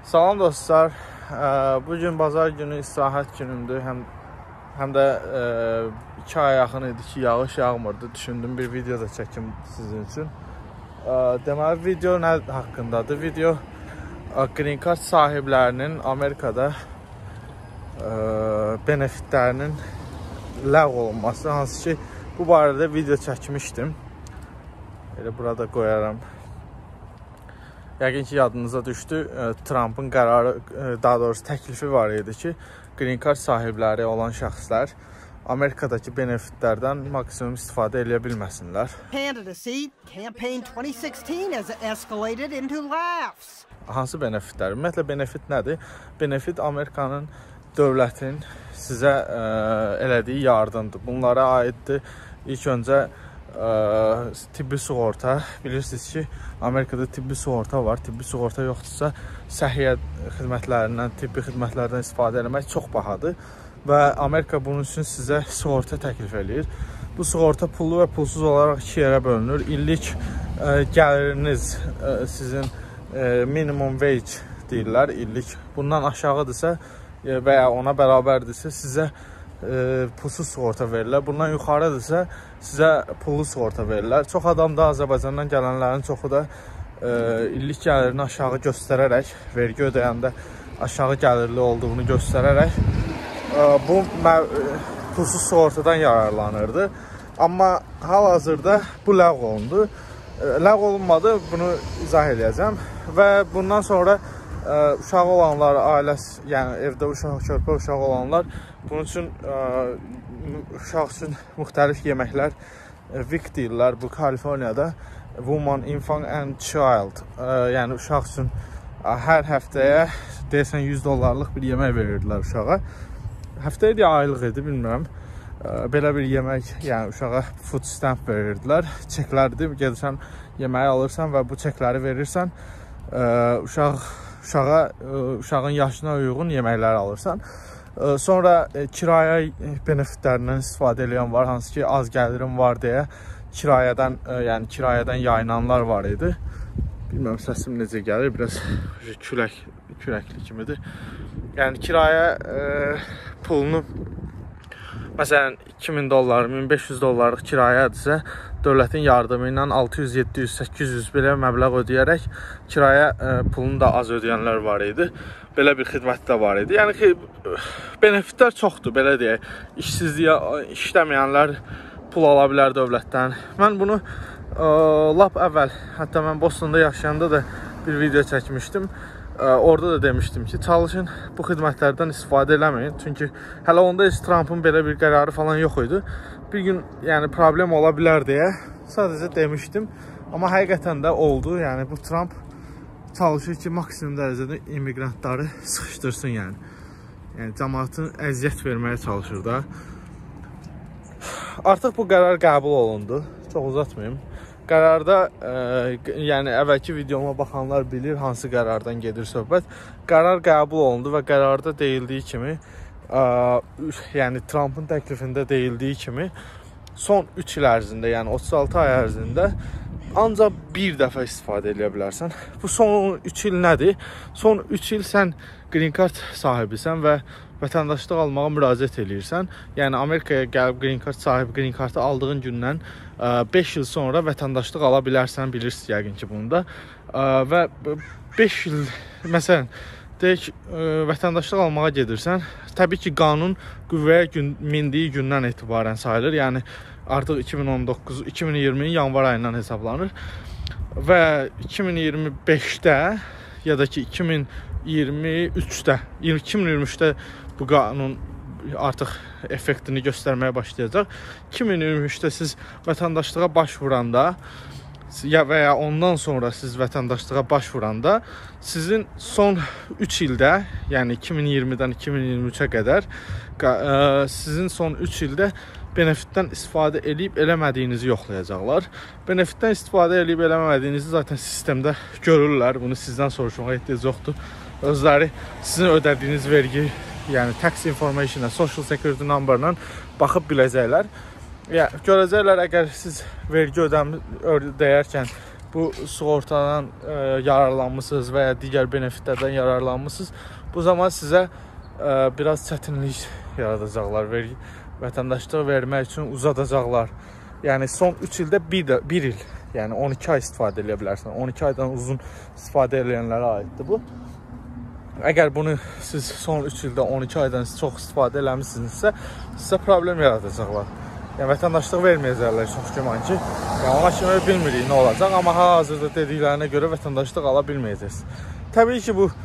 Salam dostlar. Bugün bazar günü istirahət günümdür. Həm də 2 aya yaxın idi ki, yağış yağmırdı. Düşündüm bir video da çəkim sizin üçün. Deməli, video nə haqqındadır? Video Green Card sahiblərinin Amerikada benefitlərinin ləğv olunması. Hansı ki, bu barədə video çəkmişdim. Elə burada qoyaram. Yəqin ki, yadınıza düşdü. Trump'ın qərarı, daha doğrusu təklifi var idi ki, Green Card sahibləri olan şəxslər Amerikadakı benefitlərdən maksimum istifadə edə bilməsinlər. Candidacy campaign 2016 has escalated into laughs. Hansı benefitlər? Ümumiyyətlə, benefit nədir? Benefit Amerikanın, dövlətin sizə elədiyi yardımdır. Bunlara aiddir. İlk öncə tibbi sığorta. Bilirsiniz ki, Amerikada tibbi sığorta var. Tibbi sığorta yoxdursa, səhiyyə xidmətlərindən, tibbi xidmətlərdən istifadə etmək çox bahadır və Amerika bunun üçün sizə sığorta təklif edir. Bu sığorta pullu və pulsuz olaraq 2 yerə bölünür. İllik gəliriniz sizin minimum wage deyirlər, illik. Bundan aşağıdırsa və ya ona bərabərdirsə sizə pulsuz sığorta verirlər. Bundan yuxarıdırsa sizə pullu sığorta verirlər. Çox adam da Azərbaycandan gələnlərin çoxu da illik gəlirini aşağı göstərərək, vergi ödəyəndə aşağı gəlirli olduğunu göstərərək bu pulsuz sığortadan yararlanırdı. Amma hal-hazırda bu ləğv olundu. Ləğv olunmadı, bunu izah edəcəm və bundan sonra uşağı olanlar, ailəsi, yəni evdə körpə uşağı olanlar bunun üçün uşaq üçün müxtəlif yeməklər WIC deyirlər bu Kaliforniyada, Woman, Infant and Child, yəni uşaq üçün hər həftəyə deyəsən $100 bir yemək verirdilər uşağa. Həftəyə deyə aylıq idi, bilmirəm. Belə bir yemək, yəni uşağa food stamp verirdilər. Çeklərdir, gedirsən yeməyi alırsan və bu çekləri verirsən, uşağın yaşına uyğun yeməkləri alırsan. Sonra kirayə benefitlərindən istifadə edən var, hansı ki, az gəlirim var deyə kirayədən yayınanlar var idi. Bilmirəm, səsim necə gəlir, biraz küləkli kimidir. Yəni kirayə pulunu məsələn $2000, $1500 kirayədirsə, dövlətin yardımı ilə 600, 700, 800 belə məbləğ ödəyərək kirayə pulunu da az ödəyənlər var idi. Belə bir xidmət də var idi. Yəni ki, benefitlər çoxdur, belə deyək. İşləməyənlər pul ala bilər dövlətdən. Mən bunu lap əvvəl, hətta mən Bostonda yaşayanda da bir video çəkmişdim. Orada da demişdim ki, çalışın bu xidmətlərdən istifadə eləməyin. Çünki hələ onda Trump'ın belə bir qərarı falan yox idi. Bir gün yəni problem ola bilər deyə sadəcə demişdim. Amma həqiqətən də oldu. Yəni bu Trump çalışır ki, maksimum dərəcədə immigrantları sıxışdırsın, yəni. Yəni cəmaatın əziyyət verməyə çalışır da. Artıq bu qərar qəbul olundu. Çox uzatmayayım. Qərarda, yəni əvvəlki videoma baxanlar bilir hansı qərardan gedir söhbət. Qərar qəbul olundu və qərarda deyildiyi kimi, yəni Trump'ın təklifində deyildiyi kimi son 3 il ərzində, yəni 36 ay ərzində ancaq bir dəfə istifadə edə bilərsən. Bu son 3 il nədir? Son 3 il sən Green Card sahibisən və vətəndaşlıq almağa müraciət edirsən. Yəni Amerikaya gəlib Green Card sahibi Green Card'ı aldığın gündən 5 il sonra vətəndaşlıq ala bilərsən, bilirsiniz yəqin ki bunu da. Və 5 il, məsələn, deyək, vətəndaşlıq almağa gedirsən, təbii ki, qanun qüvvəyə mindiyi gündən etibarən sayılır. Yəni artıq 2020-nin yanvar ayından hesablanır və 2025-də ya da ki 2023-də bu qanun artıq effektini göstərməyə başlayacaq. 2023-də siz vətəndaşlığa başvuranda və ya ondan sonra siz vətəndaşlığa başvuranda sizin son 3 ildə, yəni 2020-dən 2023-ə qədər sizin son 3 ildə benefitdən istifadə edib eləmədiyinizi yoxlayacaqlar. Benefitdən istifadə edib eləmədiyinizi zaten sistemdə görürlər. Bunu sizdən soruşmağa ehtiyac yoxdur. Özləri sizin ödədiyiniz vergi, yəni tax information-a, social security number-la baxıb biləcəklər. Yəni görəcəklər, əgər siz vergi ödəyərkən bu sığortadan yararlanmışsınız və ya digər benefitlərdən yararlanmışsınız, bu zaman sizə biraz çətinlik yaradacaqlar, vətəndaşlıq vermək üçün uzadacaqlar. Yəni son 3 ildə 1 il, yəni 12 ay istifadə edə bilərsən. 12 aydan uzun istifadə edənlərə aiddir bu. Əgər bunu siz son 3 ildə 12 aydan çox istifadə eləmişsinizsə, sizə problem yaradacaqlar. Yəni vətəndaşlıq verməyəcəklər çox güman ki. Yəni ona kimi bilmirik nə olacaq, amma hal-hazırda dediklərinə görə vətəndaşlıq ala bilməyəcəksiniz. Təbii ki, bu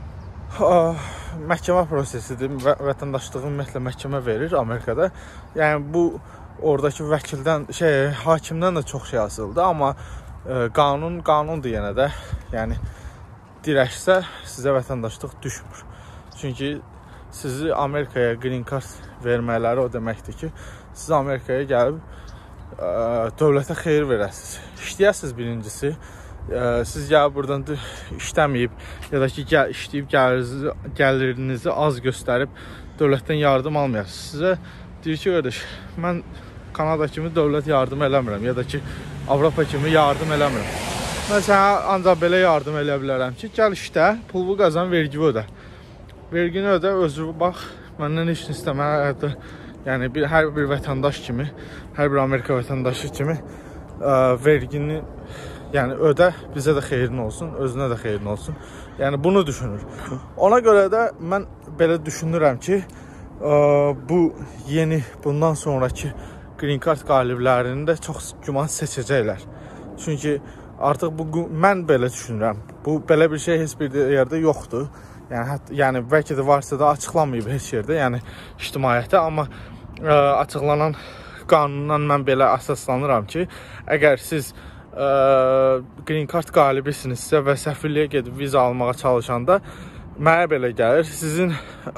məhkəmə prosesidir. Vətəndaşlığı ümumiyyətlə məhkəmə verir Amerikada. Yəni bu oradakı vəkildən, hakimdən də çox şey asılıdır, amma qanundur yenə də. Yəni dirəşsə sizə vətəndaşlıq düşmür. Çünki sizi Amerikaya green card vermələri o deməkdir ki, siz Amerikaya gəlib dövlətə xeyir verəsiniz. İşləyəsiniz birincisi. Siz gəlib buradan işləməyib ya da ki, işləyib gəlirinizi az göstərib dövlətdən yardım almayasınız. Sizə deyir ki, qardaş, mən Kanada kimi dövlət yardım eləmirəm ya da ki, Avropa kimi yardım eləmirəm. Mən sənə ancaq belə yardım eləyə bilərəm ki, gəl işlə, pulvu qazan, vergi ödə. Vergini ödə, özü bax, məndən heç istəmə, yəni hər bir vətəndaş kimi, hər bir Amerika vətəndaşı kimi vergini yəni ödə, bizə də xeyrin olsun, özünə də xeyrin olsun. Yəni bunu düşünür. Ona görə də mən belə düşünürəm ki, bu yeni, bundan sonraki green card qaliblərini də çox güman seçəcəklər. Çünki artıq mən belə düşünürəm. Bu belə bir şey heç bir yerdə yoxdur. Yəni bəlkə də varsa da açıqlanmayıb heç yerdə, yəni ictimaiyyətdə, amma açıqlanan qanundan mən belə əsaslanıram ki, əgər siz green card qalibisinizsə və səfirliyə gedib viza almağa çalışanda mənə belə gəlir, sizin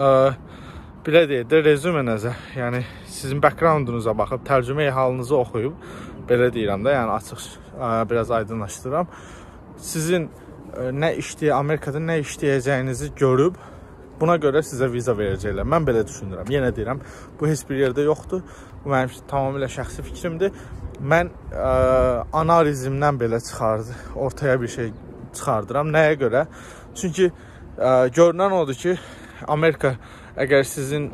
belə deyək də rezumenizə, yəni sizin backgroundunuza baxıb, tərcümə halınızı oxuyub, belə deyirəm də, yəni açıq biraz aydınlaşdırıram. Sizin Amerikada nə işləyəcəyinizi görüb, buna görə sizə viza verəcəklər. Mən belə düşünürəm. Yenə deyirəm, bu heç bir yerdə yoxdur. Bu mənim tamamilə şəxsi fikrimdir. Mən analizimdən belə ortaya bir şey çıxardıram. Nəyə görə? Çünki görünən odur ki, Amerika əgər sizin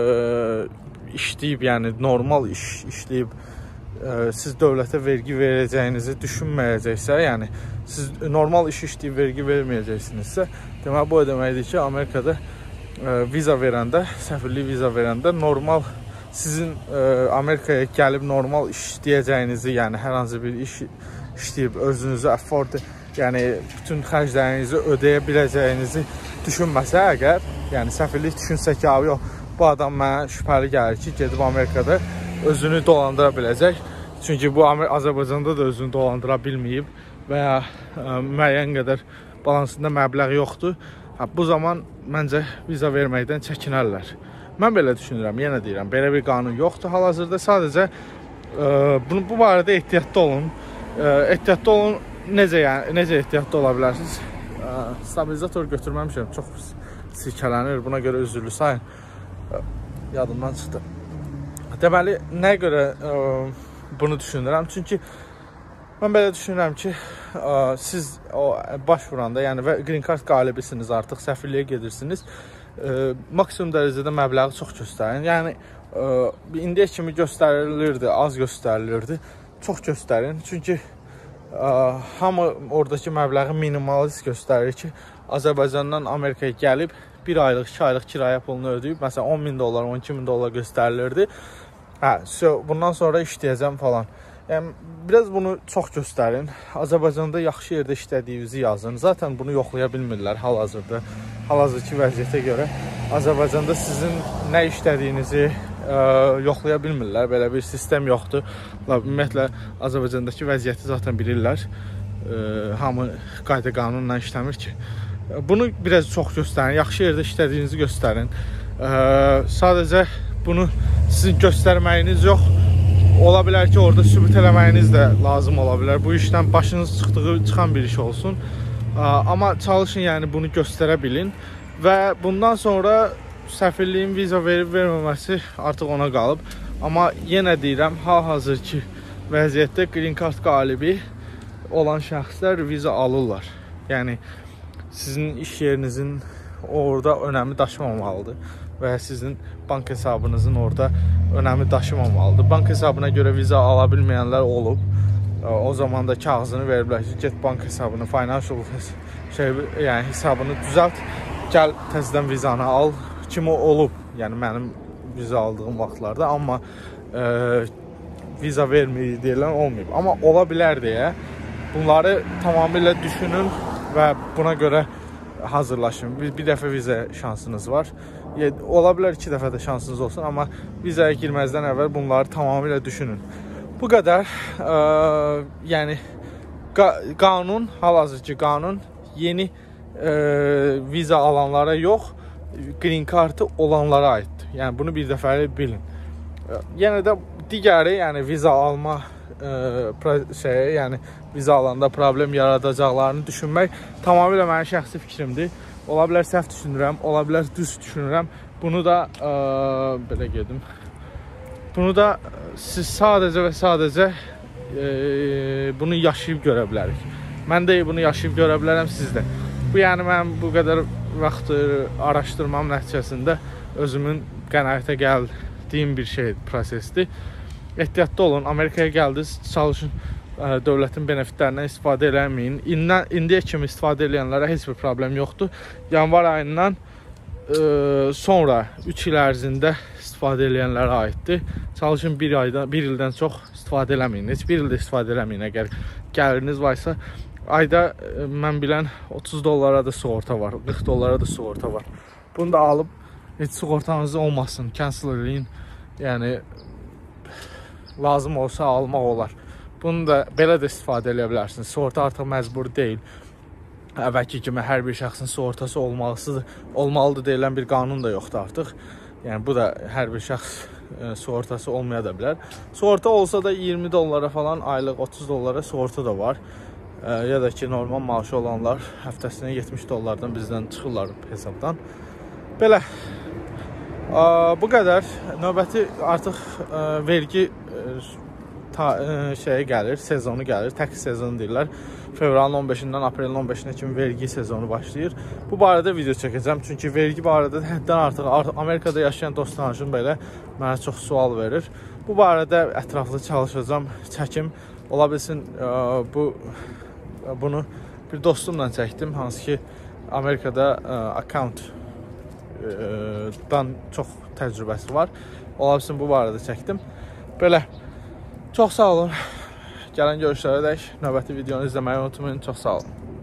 işləyib, yəni normal işləyib, siz dövlətə vergi verəcəyinizi düşünməyəcəksə, yəni siz normal iş işləyib vergi verməyəcəksinizsə, demək bu deməkdir ki, Amerikada viza verəndə, səfirlik viza verəndə normal sizin Amerikaya gəlib normal iş işləyəcəyinizi, yəni hər hansı bir iş işləyib özünüzü afford, yəni bütün xərclərinizi ödəyə biləcəyinizi düşünməsə əgər, yəni səfirlik düşünsə ki, abi yox, bu adam mənə şübhəli gəlir ki, gedib Amerikada özünü dolandıra biləcək. Çünki bu Azərbaycanda da özünü dolandıra bilməyib və ya müəyyən qədər balansında məbləğ yoxdur. Bu zaman məncə viza verməkdən çəkinərlər. Mən belə düşünürəm, yenə deyirəm, belə bir qanun yoxdur hal-hazırda. Sadəcə bu barədə ehtiyatlı olun. Ehtiyatlı olun, necə ehtiyatlı ola bilərsiniz? Stabilizator götürməmişəm, çox silkələnir, buna görə üzürlü sayın. Yadımdan çıxdı. Deməli, nə görə bunu düşünürəm? Çünki mən belə düşünürəm ki, siz başvuranda, yəni green card qalibisiniz artıq, səfirliyə gedirsiniz, maksimum dərəcədə məbləği çox göstərin. Yəni, indiyə kimi göstərilirdi, az göstərilirdi, çox göstərin. Çünki hamı oradakı məbləği minimalist göstərir ki, Azərbaycandan Amerikaya gəlib, 1 aylıq, 2 aylıq kirayə pulunu ödəyib, məsələn, 10.000 dollar, 12.000 dollar göstərilirdi. Bundan sonra işləyəcəm falan. Yəni, biraz bunu çox göstərin. Azərbaycanda yaxşı yerdə işlədiyinizi yazın. Zaten bunu yoxlaya bilmirlər hal-hazırda. Hal-hazırki vəziyyətə görə Azərbaycanda sizin nə işlədiyinizi yoxlaya bilmirlər. Belə bir sistem yoxdur. Ümumiyyətlə, Azərbaycandakı vəziyyəti zaten bilirlər. Hamı qayda qanunla işləmir ki. Bunu biraz çox göstərin. Yaxşı yerdə işlədiyinizi göstərin. Sadəcə bunu sizin göstərməyiniz yox. Ola bilər ki, orada sübut eləməyiniz də lazım ola bilər. Bu işdən başınız çıxan bir iş olsun. Amma çalışın, yəni bunu göstərə bilin. Və bundan sonra səfirliyin viza verib verməməsi artıq ona qalıb. Amma yenə deyirəm, hal-hazırki vəziyyətdə green card qalibi olan şəxslər viza alırlar. Yəni sizin iş yerinizin orada önəmi daşımamalıdır və sizin bank hesabınızın orada önəmi daşımamalıdır. Bank hesabına görə viza ala bilməyənlər olub. O zaman da kağızını veriblər ki, get bank hesabını, financial yəni hesabını düzəlt, gəl təzədən vizanı al. Kimi olub, yəni mənim viza aldığım vaxtlarda, amma viza vermir deyilən olmayıb. Amma ola bilər deyə bunları tamamilə düşünün və buna görə hazırlaşın. Bir dəfə viza şansınız var. Ola bilər 2 dəfə də şansınız olsun, amma vizaya girməzdən əvvəl bunları tamamilə düşünün. Bu qədər. Yəni qanun, hal-hazırki qanun yeni viza alanlara yox, green card'ı olanlara aiddir. Yəni bunu bir dəfəli bilin. Yenə də digəri, yəni viza alma yəni viza alanda problem yaradacaqlarını düşünmək tamamilə mənim şəxsi fikrimdir. Ola bilər səhv düşünürəm, ola bilər düz düşünürəm. Bunu da belə gedim. Bunu da siz sadəcə və sadəcə bunu yaşayıb görə bilərik. Mən də bunu yaşayıb görə bilərəm, siz də. Bu yəni mənim bu qədər vaxtı araşdırmam nəticəsində özümün qənaətə gəldiyim bir prosesdir. Ehtiyatlı olun, Amerikaya gəldiniz, çalışın dövlətin benefitlərindən istifadə eləməyin. İndiyə kimi istifadə edənlərə heç bir problem yoxdur. Yanvar ayından sonra 3 il ərzində istifadə edənlərə aiddir. Çalışın bir ildən çox istifadə eləməyin. Heç bir ildə istifadə eləməyin. Əgər gəliriniz varsa, ayda mən bilən $30 da sığorta var, $40 da sığorta var. Bunu da alıb heç sığortanız olmasın, cancel edin. Yəni lazım olsa almaq olar. Bunu da belə də istifadə edə bilərsiniz. Sığorta artıq məcbur deyil. Əvvəlki kimi hər bir şəxsin sığortası olmalıdır deyilən bir qanun da yoxdur artıq. Yəni bu da hər bir şəxs sığortası olmaya da bilər. Sığorta olsa da $20 falan, aylıq $30 sığorta da var. Ya da ki, normal maaşı olanlar həftəsinə $70'dan bizdən çıxırlar hesabdan. Belə. Bu qədər. Növbəti artıq vergi gəlir, sezonu gəlir. Təks sezonu deyirlər. Fevralın 15-dən aprelin 15-nə kimi vergi sezonu başlayır. Bu barədə video çəkəcəm. Çünki vergi barədə həddən artıq Amerikada yaşayan dost tanışım belə mənə çox sual verir. Bu barədə ətraflı çalışacağım, çəkim. Ola bilsin bunu bir dostumla çəkdim. Hansı ki Amerikada account-dan çox təcrübəsi var. Ola bilsin bu barədə çəkdim. Belə. Çox sağ olun. Gələn görüşlərə dək növbəti videonu izləməyi unutmayın. Çox sağ olun.